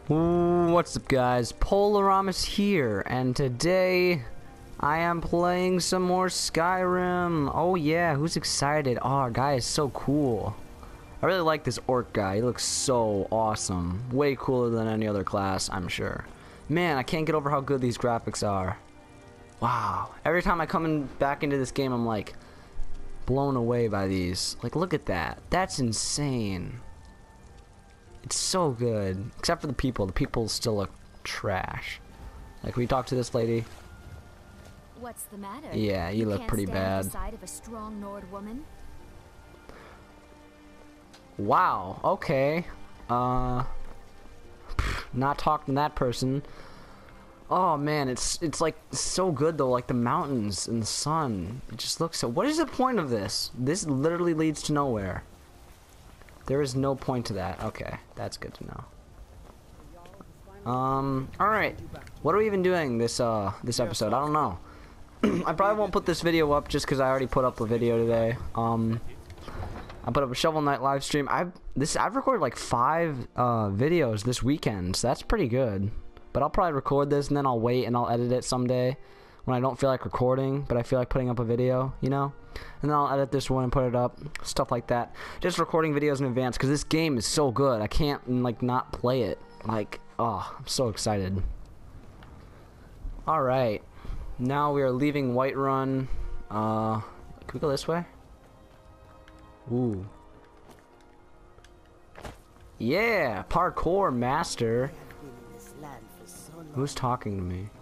What's up, guys? Polaramus here, and today I am playing some more Skyrim. Oh yeah, who's excited? Oh, our guy is so cool. I really like this orc guy. He looks so awesome. Way cooler than any other class, I'm sure. Man, I can't get over how good these graphics are. Wow. Every time I come back into this game, I'm like blown away by these. Like, look at that. That's insane. It's so good. Except for the people. The people still look trash. Like, we talk to this lady. What's the matter? Yeah, you look pretty bad. Can't stand the sight of a strong Nord woman? Wow. Okay. Not talking to that person. Oh man, it's like so good though. Like the mountains and the sun. It just looks so. What is the point of this? This literally leads to nowhere. There is no point to that. Okay, that's good to know. Alright. What are we even doing this episode? I don't know. I probably won't put this video up just because I already put up a video today. I put up a Shovel Knight live stream. I've recorded like 5 videos this weekend, so that's pretty good. But I'll probably record this and then I'll wait and I'll edit it someday when I don't feel like recording, but I feel like putting up a video, you know? And then I'll edit this one and put it up, stuff like that. Just recording videos in advance because this game is so good. I can't like not play it. Like, oh, I'm so excited. All right, now we are leaving Whiterun. Can we go this way? Ooh. Yeah, parkour master. Who's talking to me?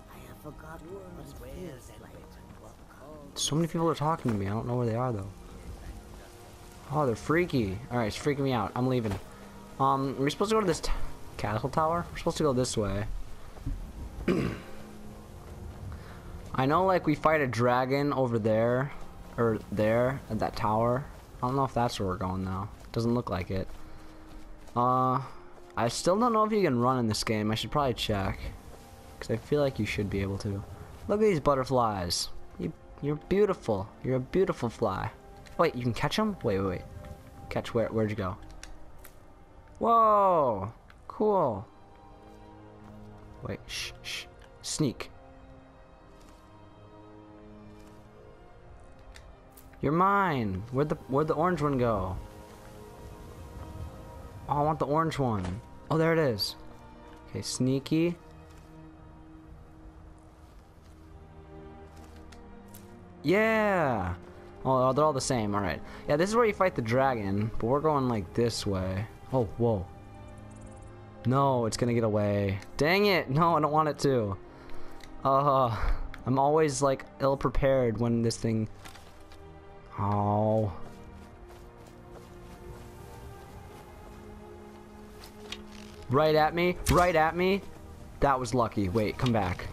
So many people are talking to me. I don't know where they are though. Oh, they're freaky. Alright, it's freaking me out. I'm leaving. Are we supposed to go to this castle tower? We're supposed to go this way. I know, like, we fight a dragon over there. Or there, at that tower. I don't know if that's where we're going though. Doesn't look like it. I still don't know if you can run in this game. I should probably check. Because I feel like you should be able to. Look at these butterflies. You're beautiful. You're a beautiful fly. Wait, you can catch them? Wait. Catch where? Where'd you go? Whoa! Cool. Wait, shh. Sneak. You're mine. Where'd the orange one go? Oh, I want the orange one. Oh, there it is. Okay, sneaky. Yeah! Oh, they're all the same. Alright. Yeah, this is where you fight the dragon, but we're going like this way. Oh, whoa. No, it's gonna get away. Dang it! No, I don't want it to. I'm always like ill-prepared when this thing... Oh. Right at me? Right at me? That was lucky. Wait, come back.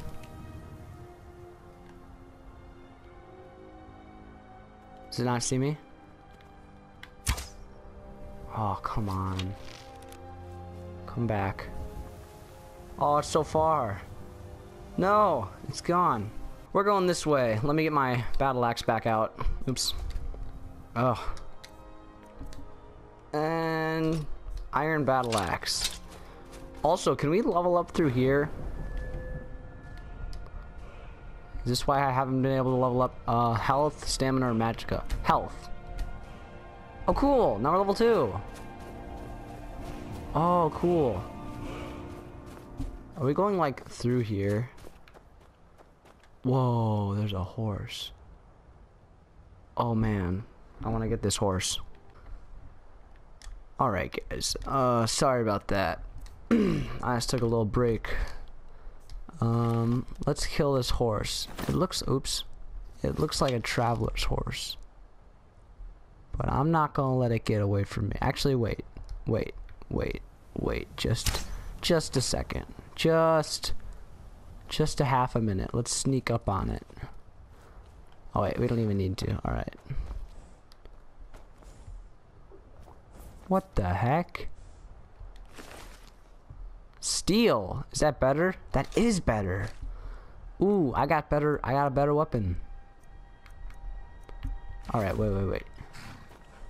Does it not see me? Oh, come on. Come back. Oh, it's so far. No, it's gone. We're going this way. Let me get my battle axe back out. Oops. Oh. And iron battle axe. Also, can we level up through here? Is this why I haven't been able to level up health, stamina, or magicka? Health. Oh, cool. Now we're level 2. Oh, cool. Are we going like through here? Whoa, there's a horse. Oh man, I want to get this horse. Alright guys, sorry about that. I just took a little break. Let's kill this horse. It looks like a traveler's horse. But I'm not gonna let it get away from me. Actually, wait, just a second. Just a half a minute. Let's sneak up on it. Oh wait, we don't even need to. Alright. What the heck? Steel. Is that better? That is better. Ooh, I got a better weapon. Alright, wait.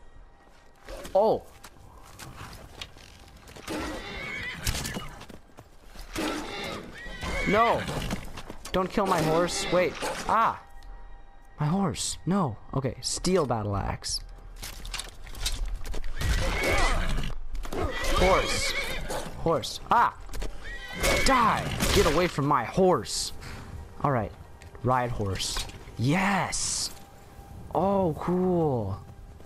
Oh! No! Don't kill my horse. Wait. Ah! My horse. No. Okay, steel battle axe. Horse. Horse. Ah! Die! Get away from my horse. Alright. Ride horse. Yes! Oh, cool.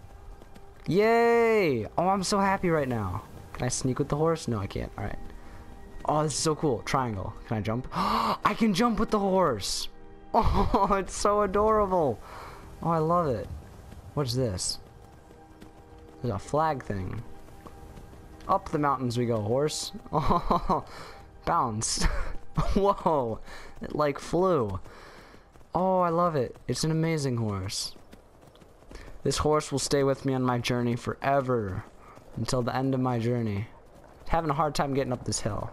Yay! Oh, I'm so happy right now. Can I sneak with the horse? No, I can't. Alright. Oh, this is so cool. Triangle. Can I jump? I can jump with the horse! Oh, it's so adorable. Oh, I love it. What's this? There's a flag thing. Up the mountains we go, horse. Oh, bounced. Whoa, it like flew. Oh, I love it. It's an amazing horse. This horse will stay with me on my journey forever. Until the end of my journey. Having a hard time getting up this hill.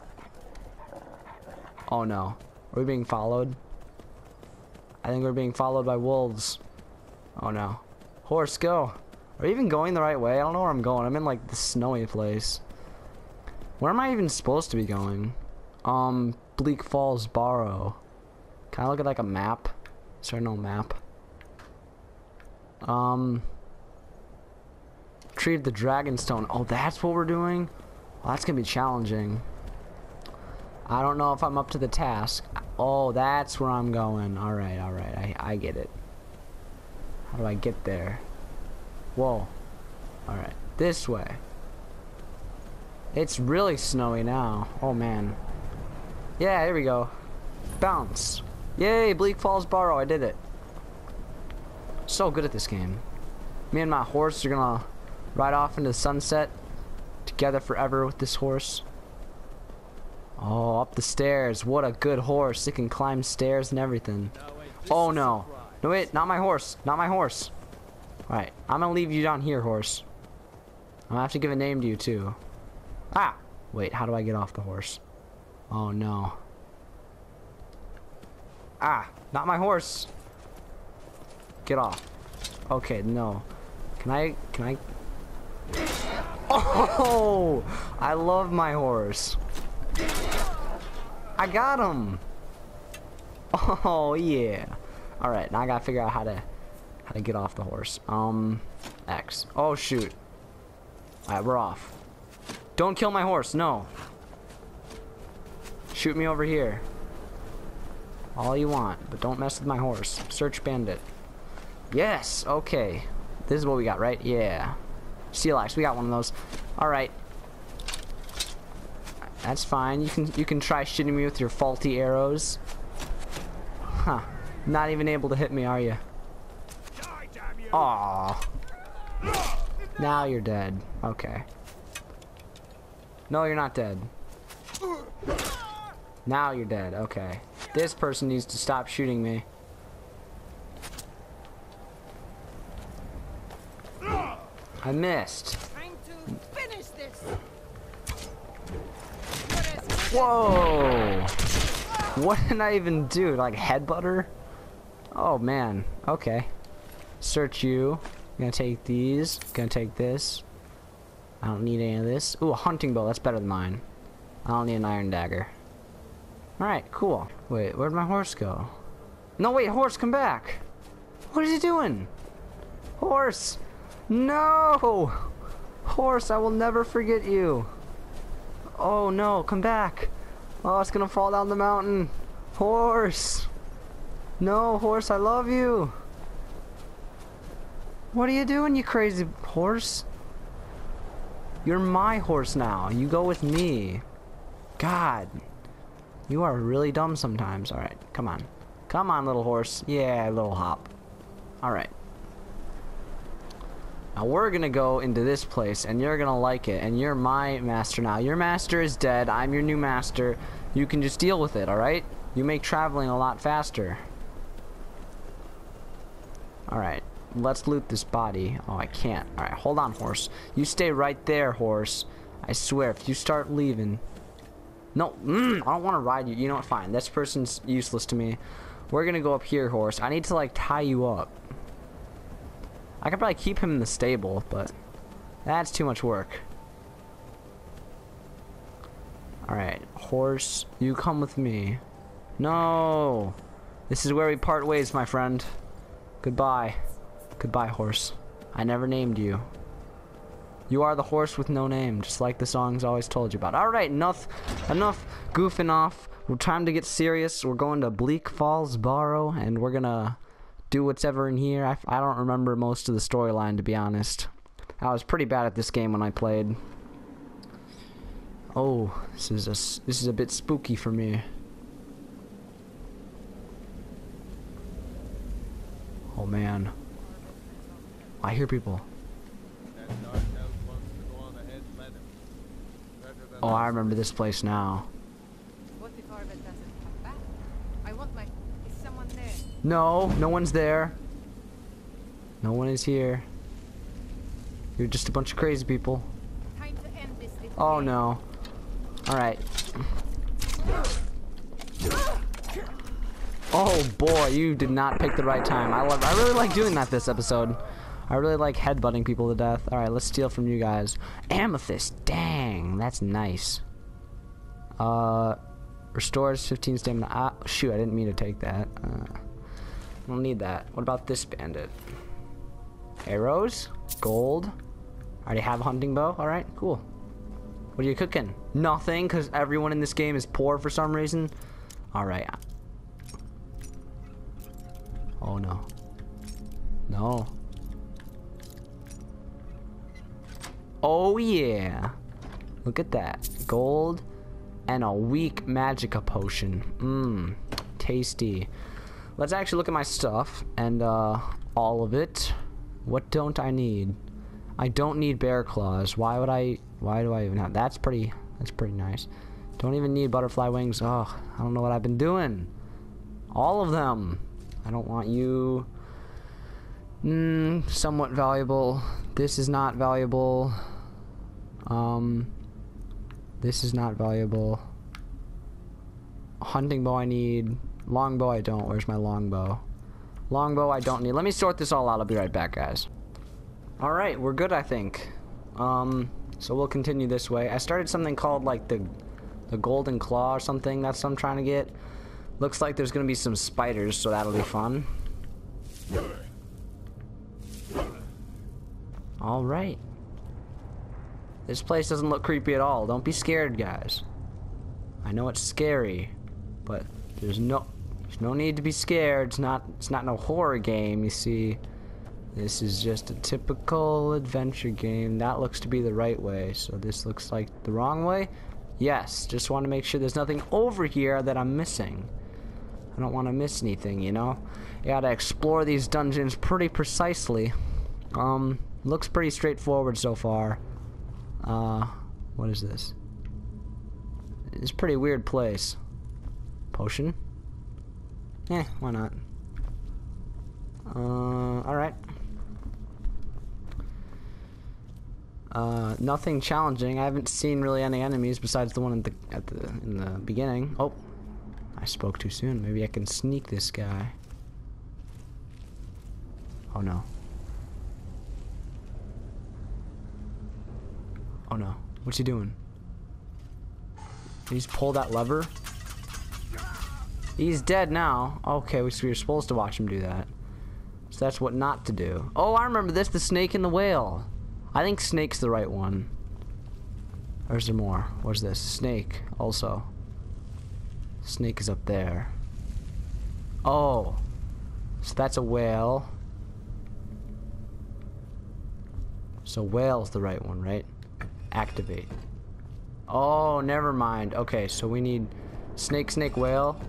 Oh no. Are we being followed? I think we're being followed by wolves. Oh no. Horse, go. Are we even going the right way? I don't know where I'm going. I'm in like the snowy place. Where am I even supposed to be going? Bleak Falls Barrow. Can I look at like a map? Is there no map? Retrieve the Dragonstone. Oh, that's what we're doing? Well, that's gonna be challenging. I don't know if I'm up to the task. Oh, that's where I'm going. Alright, alright. I get it. How do I get there? Whoa. Alright. This way. It's really snowy now. Oh, man. Yeah, here we go. Bounce. Yay, Bleak Falls Barrow. I did it. So good at this game. Me and my horse are gonna ride off into the sunset. Together forever with this horse. Oh, up the stairs. What a good horse. It can climb stairs and everything. Oh, no. No, wait. Not my horse. Not my horse. Alright. I'm gonna leave you down here, horse. I'm gonna have to give a name to you, too. Ah! Wait, how do I get off the horse? Oh, no. Ah! Not my horse! Get off. Okay, no. Can I... Oh! I love my horse. I got him! Oh, yeah. Alright, now I gotta figure out how to get off the horse. X. Oh, shoot. Alright, we're off. Don't kill my horse, no. Shoot me over here. All you want, but don't mess with my horse. Search bandit. Yes, okay. This is what we got, right? Yeah. Steel axe, we got one of those. Alright. That's fine. You can try shooting me with your faulty arrows. Huh. Not even able to hit me, are you? Aww. Now you're dead. Okay. No, you're not dead. Now you're dead. Okay. This person needs to stop shooting me. I missed. Whoa! What did I even do? Like headbutt her? Oh man. Okay. Search you. Gonna take these. Gonna take this. I don't need any of this. Ooh, a hunting bow. That's better than mine. I don't need an iron dagger. Alright, cool. Wait, where'd my horse go? No, wait, horse, come back! What is he doing? Horse! No! Horse, I will never forget you. Oh no, come back. Oh, it's gonna fall down the mountain. Horse! No, horse, I love you. What are you doing, you crazy horse? You're my horse now. You go with me. God. You are really dumb sometimes. Alright, come on. Come on, little horse. Yeah, little hop. Alright. Now we're gonna go into this place, and you're gonna like it, and you're my master now. Your master is dead. I'm your new master. You can just deal with it, alright? You make traveling a lot faster. Alright. Let's loot this body. Oh, I can't. Alright, hold on, horse. You stay right there, horse. I swear, if you start leaving... No, I don't want to ride you. You know what? Fine. This person's useless to me. We're gonna go up here, horse. I need to, like, tie you up. I could probably keep him in the stable, but... that's too much work. Alright, horse, you come with me. No. This is where we part ways, my friend. Goodbye. Goodbye, horse. I never named you. You are the horse with no name, just like the songs always told you about. Alright, enough goofing off. We're time to get serious. We're going to Bleak Falls Barrow, and we're gonna do whatever in here. I don't remember most of the storyline, to be honest. I was pretty bad at this game when I played. Oh, this is a bit spooky for me. Oh man, I hear people. Oh, I remember this place now. What if Arvid doesn't come back? I want my... Is someone there? No, no one's there. No one is here. You're just a bunch of crazy people. Time to end this little Oh game. no. Alright. Oh boy, you did not pick the right time. I really like doing that this episode. I really like headbutting people to death. Alright, let's steal from you guys. Amethyst, dang, that's nice. Restores 15 stamina. Ah, shoot, I didn't mean to take that. I don't need that. What about this bandit? Arrows, gold. I already have a hunting bow. Alright, cool. What are you cooking? Nothing, because everyone in this game is poor for some reason. Alright. Oh no. No. Oh yeah. Look at that. Gold and a weak magicka potion. Mmm. Tasty. Let's actually look at my stuff and all of it. What don't I need? I don't need bear claws. Why do I even have that's pretty nice. Don't even need butterfly wings. Oh, I don't know what I've been doing. All of them. I don't want you. Somewhat valuable. This is not valuable. This is not valuable. Hunting bow I need. Longbow I don't. Where's my longbow? Longbow I don't need. Let me sort this all out. I'll be right back, guys. Alright, we're good, I think. So we'll continue this way. I started something called like the golden claw or something. That's what I'm trying to get. Looks like there's gonna be some spiders, so that'll be fun. Alright. This place doesn't look creepy at all. Don't be scared, guys. I know it's scary, but there's no need to be scared. It's not no horror game, you see. This is just a typical adventure game. That looks to be the right way, so this looks like the wrong way. Yes, just want to make sure there's nothing over here that I'm missing. I don't want to miss anything, you know? You gotta explore these dungeons pretty precisely. Looks pretty straightforward so far. What is this? It's a pretty weird place. Potion? Eh, why not? Alright. Nothing challenging. I haven't seen really any enemies besides the one in the beginning. Oh, I spoke too soon. Maybe I can sneak this guy. Oh no. Oh no. What's he doing? Did he just pull that lever? He's dead now. Okay, we were supposed to watch him do that. So that's what not to do. Oh, I remember this. The snake and the whale. I think snake's the right one. Or is there more? What's this? Snake also. Snake is up there. Oh. So that's a whale. So whale's the right one, right? Activate. Oh, never mind. Okay, so we need snake, snake, whale.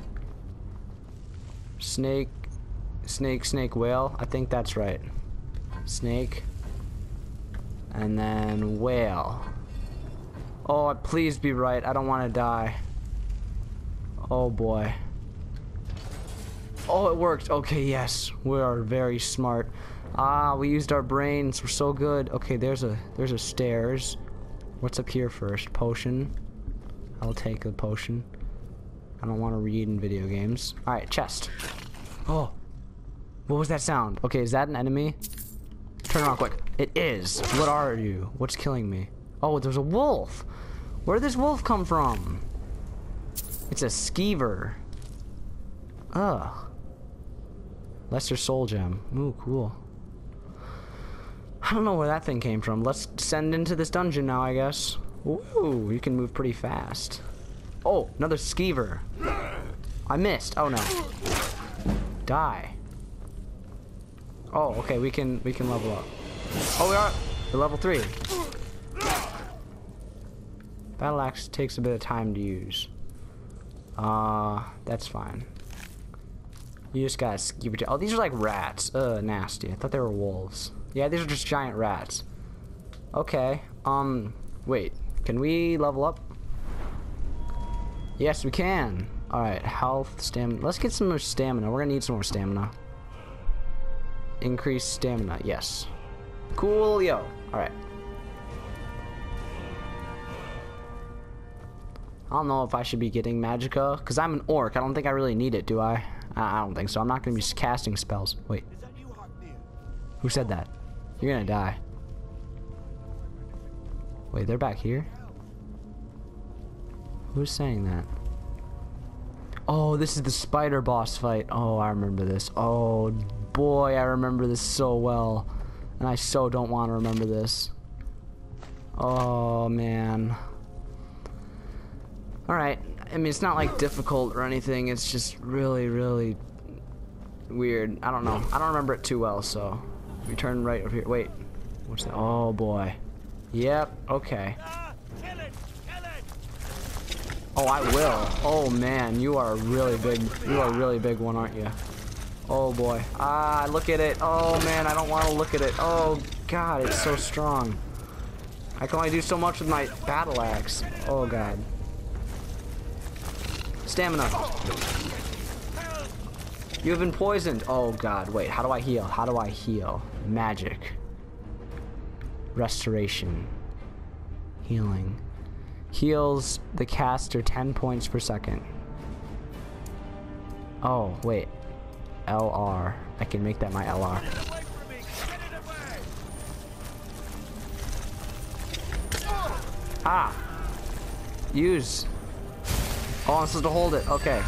Snake, snake, snake, whale. I think that's right. Snake. And then whale. Oh, please be right. I don't want to die. Oh boy. Oh, it worked. Okay, yes. We are very smart. Ah, we used our brains. We're so good. Okay, there's a stairs. What's up here first? Potion. I'll take a potion. I don't want to read in video games. Alright, chest. Oh. What was that sound? Okay, is that an enemy? Turn around quick. It is. What are you? What's killing me? Oh, there's a wolf. Where did this wolf come from? It's a skeever. Ugh. Lesser Soul Gem. Ooh, cool. I don't know where that thing came from. Let's descend into this dungeon now, I guess. Ooh, you can move pretty fast. Oh, another skeever. I missed. Oh no. Die. Oh, okay, we can level up. Oh, we're level 3. Battle axe takes a bit of time to use. That's fine. You just gotta skeever. Oh, these are like rats. Nasty. I thought they were wolves. Yeah, these are just giant rats. Okay. Wait. Can we level up? Yes, we can. Alright, health, stamina. Let's get some more stamina. We're gonna need some more stamina. Increase stamina. Yes. Coolio. Alright. I don't know if I should be getting magicka, because I'm an orc. I don't think I really need it, do I? I don't think so. I'm not going to be casting spells. Wait. Who said that? You're going to die. Wait, they're back here? Who's saying that? Oh, this is the spider boss fight. Oh, I remember this. Oh, boy, I remember this so well. And I so don't want to remember this. Oh, man. Alright. I mean, it's not like difficult or anything. It's just really, really weird. I don't know. I don't remember it too well, so we turn right over here. Wait. What's that? Oh, boy. Yep. Okay. Oh, I will. Oh, man. You are a really big one, aren't you? Oh, boy. Ah, look at it. Oh, man. I don't want to look at it. Oh, God. It's so strong. I can only do so much with my battle axe. Oh, God. Stamina. You have been poisoned. Oh god, wait, how do I heal? How do I heal? Magic. Restoration. Healing. Heals the caster 10 points per second. Oh, wait. LR. I can make that my LR. Ah! Use. Oh, I'm supposed to hold it. Okay.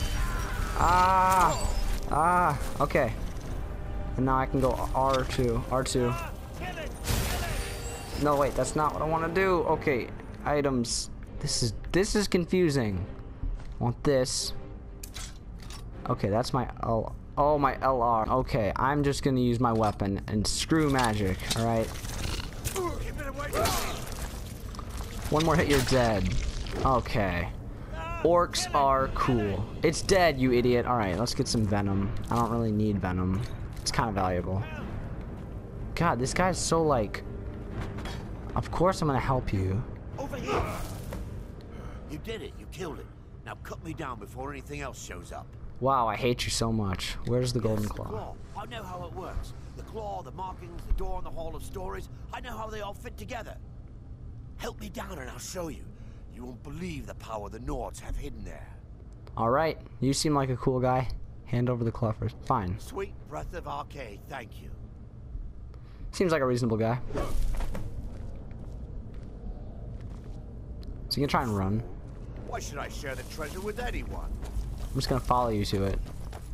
Ah! Ah! Okay. And now I can go R2. R2. No, wait. That's not what I want to do. Okay. Items. This is confusing. Want this. Okay, that's my L. Oh, my LR. Okay, I'm just gonna use my weapon and screw magic. All right. One more hit, you're dead. Okay. Orcs are cool. It's dead, you idiot. Alright, let's get some venom. I don't really need venom. It's kind of valuable. God, this guy's so like... Of course I'm gonna help you. Over here! You did it. You killed it. Now cut me down before anything else shows up. Wow, I hate you so much. Where's the golden claw? The claw. I know how it works. The claw, the markings, the door in the Hall of Stories. I know how they all fit together. Help me down and I'll show you. You won't believe the power the Nords have hidden there. Alright, you seem like a cool guy. Hand over the claw first. Fine. Sweet breath of Arcade, thank you. Seems like a reasonable guy. So you can try and run. Why should I share the treasure with anyone? I'm just gonna follow you to it.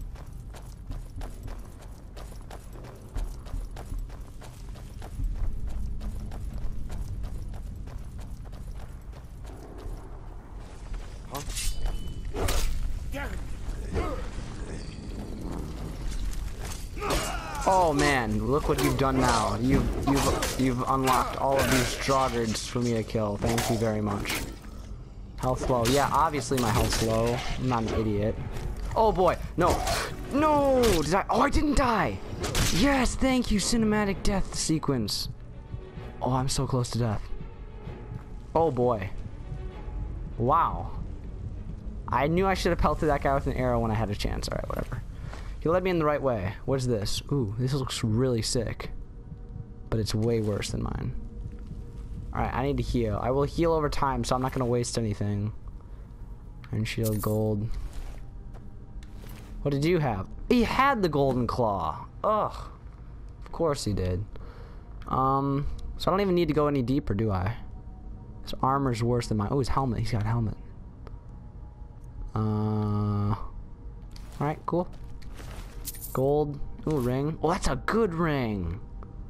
Oh man, look what you've done now. You've unlocked all of these Draugards for me to kill. Thank you very much. Health low. Yeah, obviously my health's low. I'm not an idiot. Oh boy, no. No! Did I? Oh, I didn't die! Yes, thank you, cinematic death sequence. Oh, I'm so close to death. Oh boy. Wow. I knew I should have pelted that guy with an arrow when I had a chance. Alright, whatever. He led me in the right way. What is this? Ooh, this looks really sick. But it's way worse than mine. Alright, I need to heal. I will heal over time, so I'm not going to waste anything. Iron shield, gold. What did you have? He had the golden claw. Ugh. Of course he did. So I don't even need to go any deeper, do I? His armor's worse than mine. Oh, his helmet. He's got a helmet. Alright, cool. Gold. Ooh, ring. Oh, that's a good ring.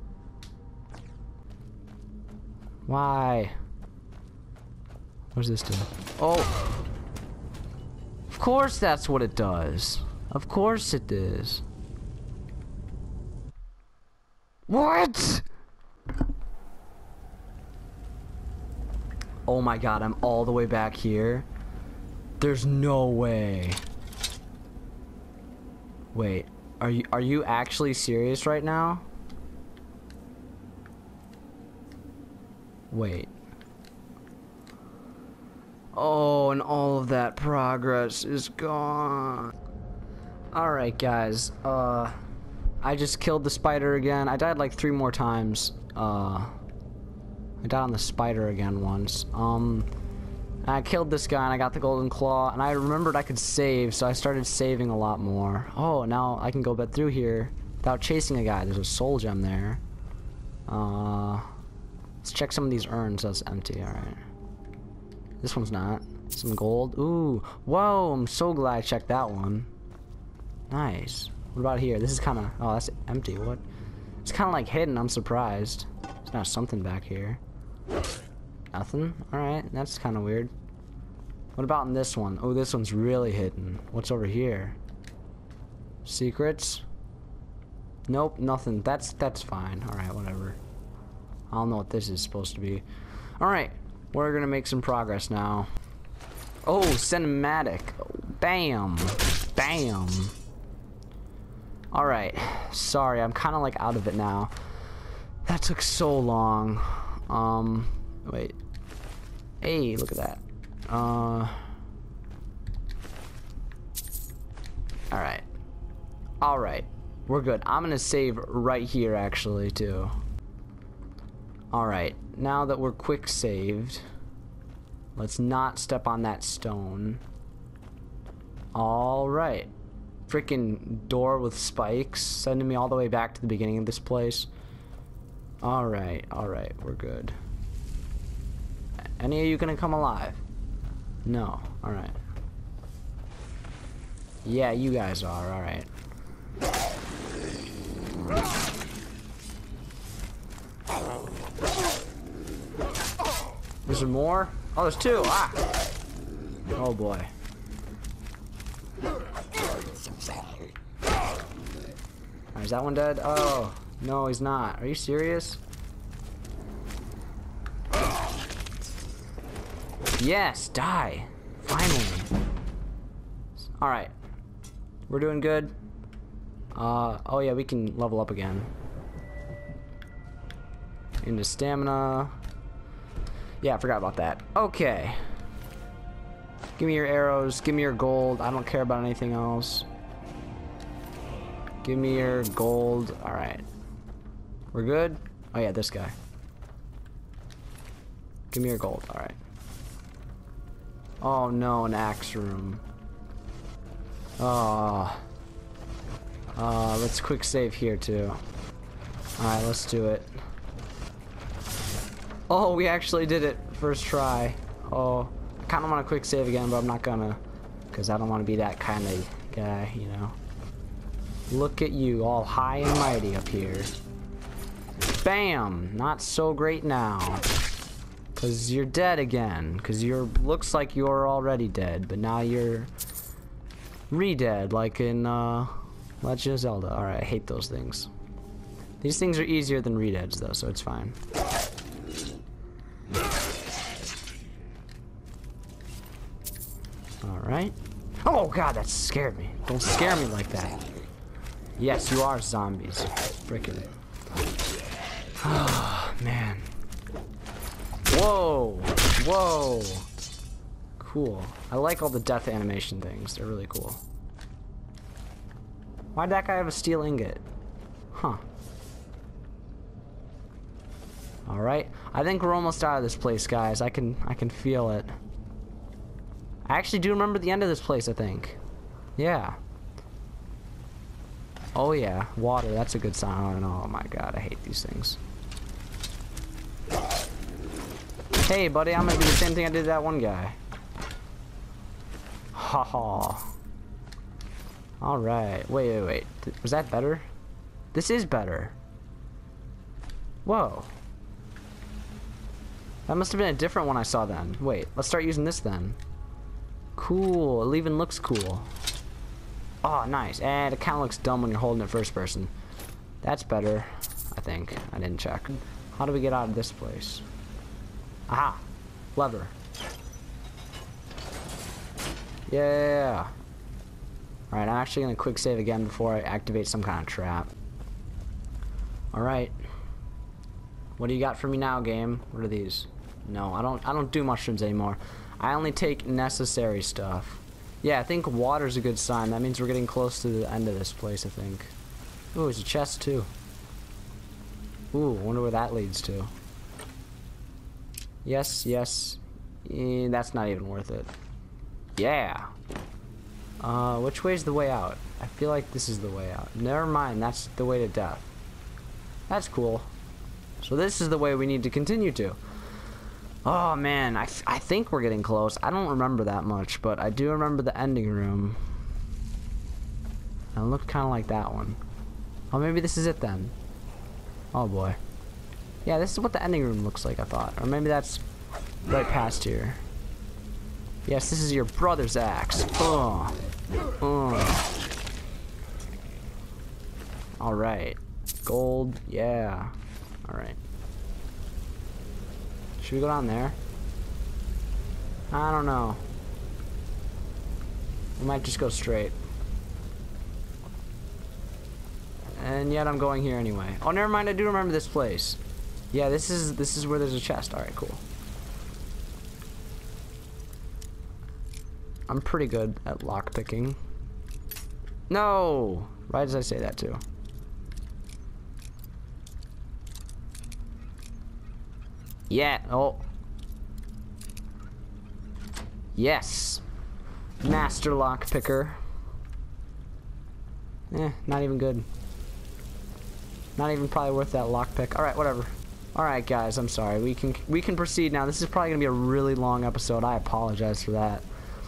Why? What does this do? Oh! Of course that's what it does. Of course it is. What? Oh my god, I'm all the way back here. There's no way. Wait, are you actually serious right now? Wait. Oh, and all of that progress is gone. Alright guys, I just killed the spider again. I died like 3 more times. I died on the spider again once. I killed this guy and I got the golden claw, and I remembered I could save, so I started saving a lot more. Oh, now I can go back through here without chasing a guy. There's a soul gem there. Let's check some of these urns. That's empty. Alright. This one's not. Some gold. Ooh. Whoa, I'm so glad I checked that one. Nice. What about here? This is kind of... Oh, that's empty. What? It's kind of like hidden. I'm surprised. There's not something back here. Nothing? Alright, that's kind of weird. What about in this one? Oh, this one's really hidden. What's over here? Secrets? Nope, nothing. That's fine. Alright, whatever. I don't know what this is supposed to be. Alright, we're gonna make some progress now. Oh, cinematic. Bam. Bam. Alright, sorry, I'm kind of like out of it now. That took so long. Wait. Hey, look at that. Alright. Alright. We're good. I'm gonna save right here, actually, too. Alright. Now that we're quick saved, let's not step on that stone. Alright. Freaking door with spikes, sending me all the way back to the beginning of this place. Alright, alright, we're good. Any of you gonna come alive? No, alright. Yeah, you guys are, alright. Is there more? Oh, there's 2! Ah! Oh boy. Alright, is that one dead? Oh, no, he's not. Are you serious? Yes, die. Finally. Alright. We're doing good. Oh yeah, we can level up again. Into stamina. Yeah, I forgot about that. Okay. Give me your arrows. Give me your gold. I don't care about anything else. Give me your gold. Alright. We're good? Oh yeah, this guy. Give me your gold. Alright. Oh no, an axe room. Oh. Let's quick save here too. Alright, let's do it. Oh, we actually did it. First try. Oh, I kind of want to quick save again, but I'm not gonna. Because I don't want to be that kind of guy, you know. Look at you, all high and mighty up here. Bam! Not so great now. Because you're dead again. Because you're... Looks like you're already dead, but now you're... re-dead, like in, Legend of Zelda. Alright, I hate those things. These things are easier than re-deads, though, so it's fine. Alright. Oh god, that scared me. Don't scare me like that. Yes, you are zombies. Frickin'. Oh, man. Whoa! Whoa! Cool. I like all the death animation things. They're really cool. Why'd that guy have a steel ingot? Huh. Alright. I think we're almost out of this place, guys. I can feel it. I actually do remember the end of this place, I think. Yeah. Oh yeah. Water, that's a good sign. Oh my god, I hate these things. Hey buddy, I'm gonna do the same thing I did to that one guy. Ha ha. Alright. Wait. Was that better? This is better. Whoa. That must have been a different one I saw then. Wait, let's start using this then. Cool. It even looks cool. Oh, nice. And it kind of looks dumb when you're holding it first person. That's better, I think. I didn't check. How do we get out of this place? Aha! Lever. Yeah. Alright, I'm actually going to quick save again before I activate some kind of trap. Alright. What do you got for me now, game? What are these? No, I don't do mushrooms anymore. I only take necessary stuff. Yeah, I think water's a good sign. That means we're getting close to the end of this place, I think. Ooh, there's a chest too. Ooh, wonder where that leads to. Yes. That's not even worth it. Yeah. Which way's the way out? I feel like this is the way out. Never mind, that's the way to death. That's cool. So this is the way we need to continue to. Oh man, I think we're getting close. I don't remember that much, but I do remember the ending room. It looked kind of like that one. Oh, maybe this is it then. Oh boy. Yeah, this is what the ending room looks like, I thought. Or maybe that's right past here. Yes, this is your brother's axe. Alright. Gold, yeah. Alright. Should we go down there? I don't know. We might just go straight. And yet I'm going here anyway. Oh, never mind, I do remember this place. Yeah, this is where there's a chest. Alright, cool. I'm pretty good at lockpicking. No! Why did I say that too? Yeah, oh. Yes. Master lockpicker. Not even good. Not even probably worth that lockpick. Alright, whatever. Alright guys, I'm sorry. We can proceed now. This is probably gonna be a really long episode. I apologize for that.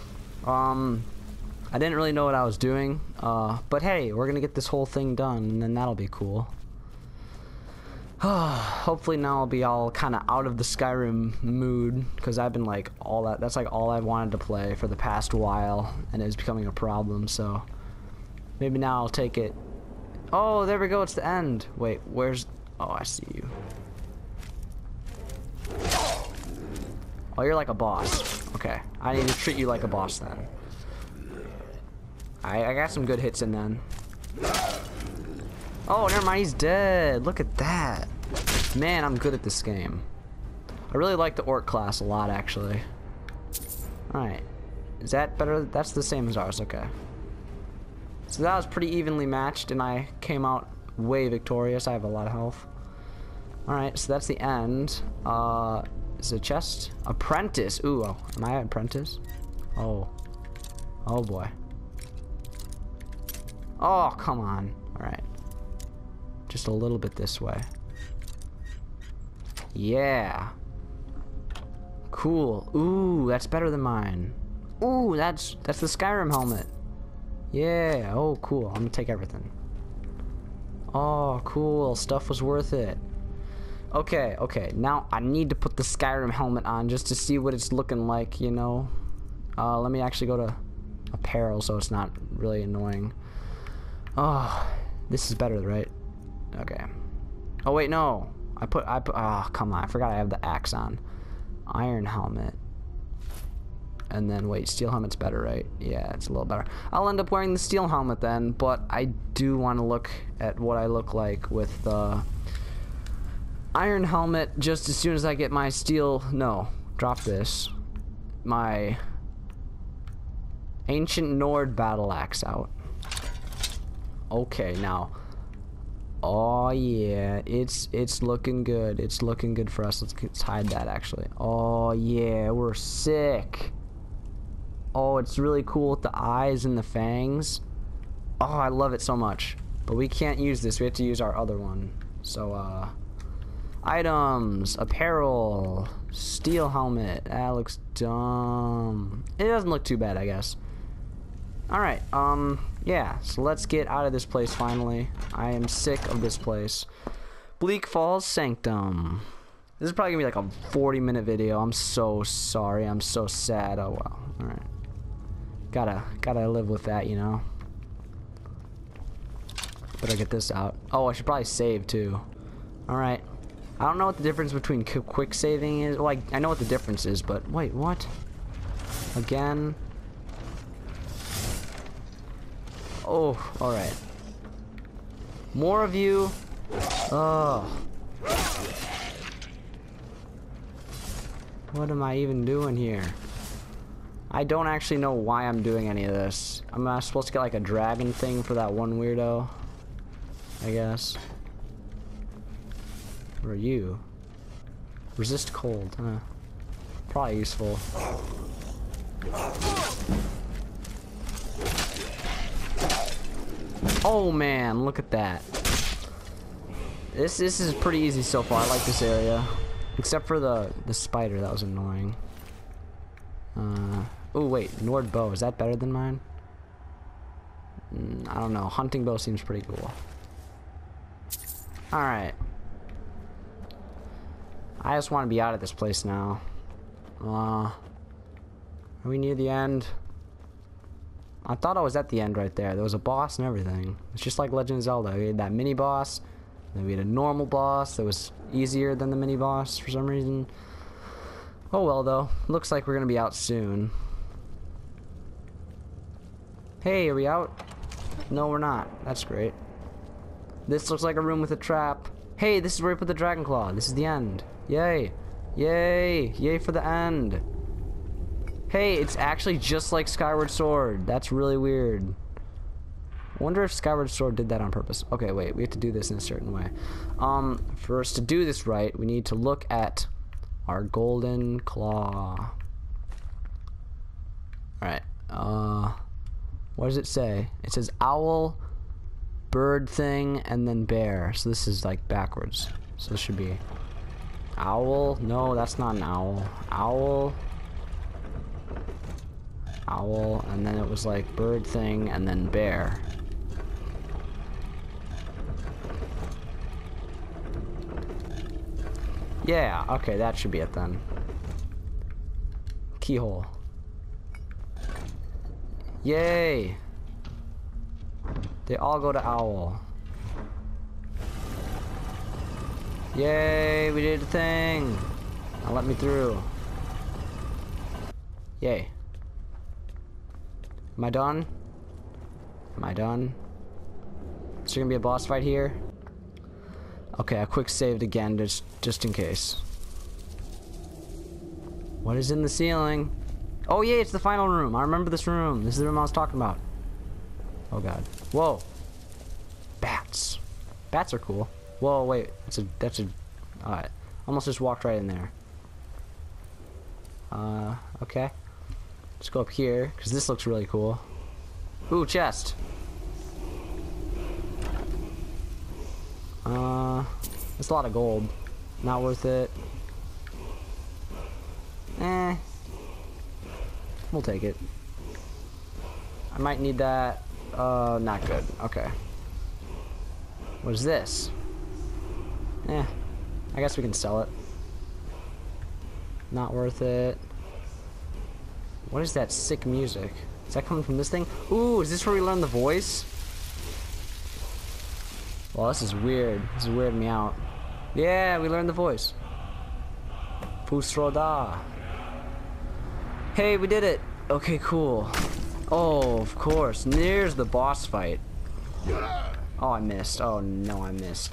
I didn't really know what I was doing. But hey, we're gonna get this whole thing done and then that'll be cool. Hopefully now I'll be all kind of out of the Skyrim mood, because I've been like that's like all I wanted to play for the past while, and it's becoming a problem, so maybe now I'll take it. Oh, there we go, it's the end. Wait, where's... Oh, I see you. Oh, you're like a boss. Okay, I need to treat you like a boss then. I got some good hits in then. Oh, never mind, he's dead. Look at that. Man, I'm good at this game. I really like the orc class a lot, actually. Alright. Is that better? That's the same as ours, okay. So that was pretty evenly matched, and I came out way victorious. I have a lot of health. Alright, so that's the end. Is it a chest? Apprentice. Ooh, oh, am I an apprentice? Oh. Oh, boy. Oh, come on. Alright. Just a little bit this way. Yeah. Cool. Ooh, that's better than mine. Ooh, that's the Skyrim helmet. Yeah. Oh, cool. I'm gonna take everything. Oh, cool. Stuff was worth it. Okay, okay. Now I need to put the Skyrim helmet on just to see what it's looking like, you know. Let me actually go to apparel so it's not really annoying. Oh, this is better, right? Okay. Oh wait, no. Oh, come on. I forgot I have the axe on. Iron helmet. And then wait, steel helmet's better, right? Yeah, it's a little better. I'll end up wearing the steel helmet then, but I do want to look at what I look like with the iron helmet just as soon as I get my steel. No, drop this. My ancient Nord battle axe out. Okay, now. Oh yeah, it's looking good. It's looking good for us. Let's hide that actually. Oh yeah, we're sick. Oh, it's really cool with the eyes and the fangs. Oh, I love it so much. But we can't use this. We have to use our other one. So items, apparel, steel helmet. That looks dumb. It doesn't look too bad, I guess. Alright, yeah, so let's get out of this place finally. I am sick of this place. Bleak Falls Sanctum. This is probably gonna be like a 40-minute video. I'm so sorry. I'm so sad. Oh well. Alright. Gotta live with that, you know. Better get this out. Oh, I should probably save too. Alright. I don't know what the difference between quick saving is. Well, I know what the difference is, but wait, what? Again? Oh, alright. More of you. Oh. What am I even doing here? I don't actually know why I'm doing any of this. Am I supposed to get like a dragon thing for that one weirdo? I guess. What are you? Resist cold, huh? Probably useful. Oh man, look at that. This is pretty easy so far. I like this area. Except for the spider, that was annoying. Oh wait, Nord bow, is that better than mine? I don't know. Hunting bow seems pretty cool. Alright. I just want to be out of this place now. Are we near the end? I thought I was at the end right there. There was a boss and everything. It's just like Legend of Zelda. We had that mini boss. Then we had a normal boss that was easier than the mini boss for some reason. Oh well though. Looks like we're gonna be out soon. Hey, are we out? No, we're not. That's great. This looks like a room with a trap. Hey, this is where we put the dragon claw. This is the end. Yay. Yay. Yay for the end. Hey, it's actually just like Skyward Sword. That's really weird. I wonder if Skyward Sword did that on purpose. Okay, wait. We have to do this in a certain way. For us to do this right, we need to look at our golden claw. Alright. What does it say? It says owl, bird thing, and then bear. So this is like backwards. So this should be owl. No, that's not an owl. Owl. Owl, and then it was like bird thing, and then bear. Yeah, okay, that should be it then. Keyhole. Yay! They all go to owl. Yay, we did a thing! Now let me through. Yay. Am I done? Am I done? Is there gonna be a boss fight here? Okay, I quick saved again just in case. What is in the ceiling? Oh yeah, it's the final room. I remember this room. This is the room I was talking about. Oh god. Whoa. Bats. Bats are cool. Whoa, wait. That's a alright. Almost just walked right in there. Okay. Let's go up here, because this looks really cool. Ooh, chest. It's a lot of gold. Not worth it. Eh. We'll take it. I might need that. Not good. Okay. What is this? Eh. I guess we can sell it. Not worth it. What is that sick music? Is that coming from this thing? Ooh, is this where we learn the voice? Well, this is weird. This is weirding me out. Yeah, we learned the voice. Pusroda. Hey, we did it. Okay, cool. Oh, of course. There's the boss fight. Oh, I missed. Oh, no, I missed.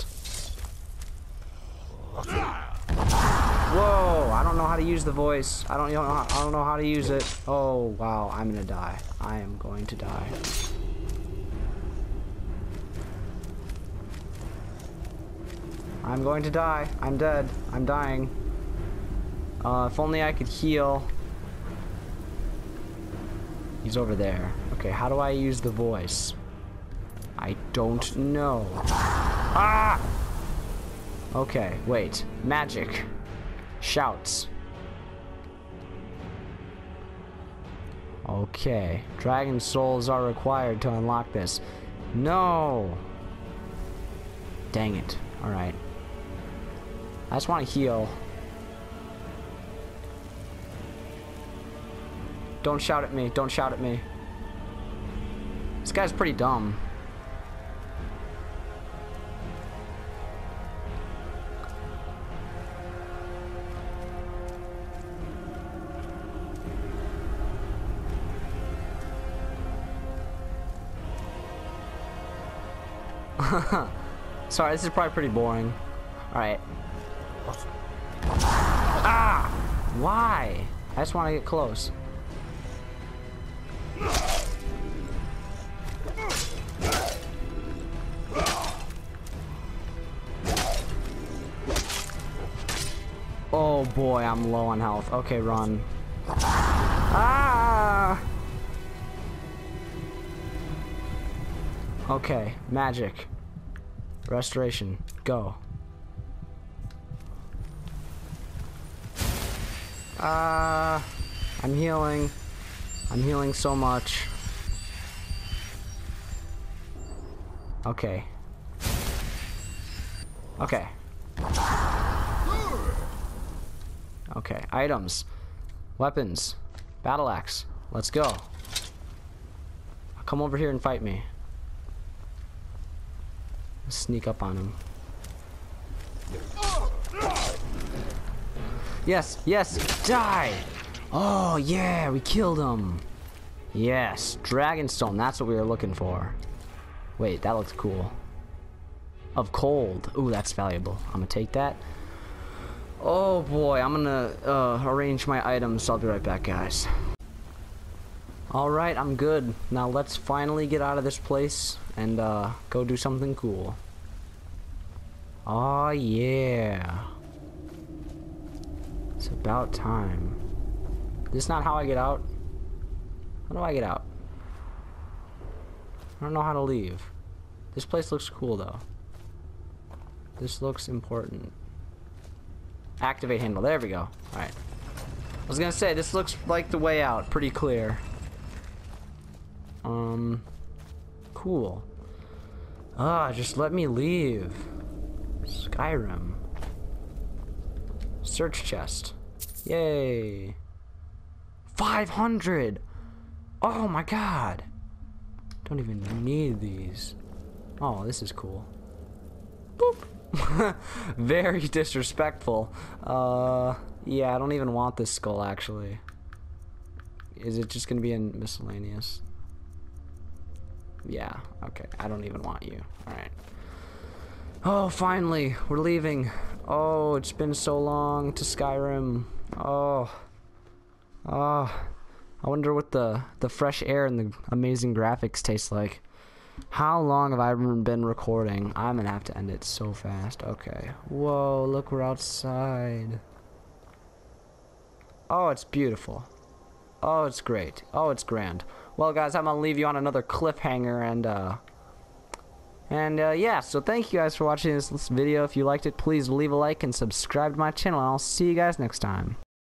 Whoa, I don't know how to use the voice. I don't know how to use it. Oh, wow, I'm gonna die. I am going to die. I'm going to die. I'm dead. I'm dying. If only I could heal. He's over there. Okay, how do I use the voice? I don't know. Ah! Okay, wait. Magic. Shouts. Okay. Dragon souls are required to unlock this. No! Dang it. Alright. I just want to heal. Don't shout at me. Don't shout at me. This guy's pretty dumb. Sorry, this is probably pretty boring. Alright. Ah! Why? I just want to get close. Oh boy, I'm low on health. Okay, run. Ah! Okay, magic. Restoration. Go. I'm healing. I'm healing so much. Okay. Okay. Okay, items. Weapons. Battle axe. Let's go. Come over here and fight me. Sneak up on him. Yes, yes, die! Oh yeah, we killed him. Yes, Dragonstone, that's what we were looking for. Wait, that looks cool. Of cold. Ooh, that's valuable. I'm gonna take that. Oh boy, I'm gonna arrange my items. I'll be right back, guys. Alright, I'm good. Now let's finally get out of this place and go do something cool. Oh yeah. It's about time. This is not how I get out. How do I get out? I don't know how to leave. This place looks cool though. This looks important. Activate handle. There we go. Alright. I was gonna say, this looks like the way out. Pretty clear. Cool. Just let me leave. Skyrim. Search chest. Yay. 500! Oh my god! Don't even need these. Oh, this is cool. Boop! Very disrespectful. Yeah, I don't even want this skull, actually. Is it just gonna be in miscellaneous? Yeah, okay. I don't even want you. Alright. Oh, finally! We're leaving. Oh, it's been so long to Skyrim. Oh. Oh. I wonder what the fresh air and the amazing graphics taste like. How long have I been recording? I'm gonna have to end it so fast. Okay. Whoa, look, we're outside. Oh, it's beautiful. Oh, it's great. Oh, it's grand. Well, guys, I'm gonna leave you on another cliffhanger, and yeah, so thank you guys for watching this video. If you liked it, please leave a like and subscribe to my channel, and I'll see you guys next time.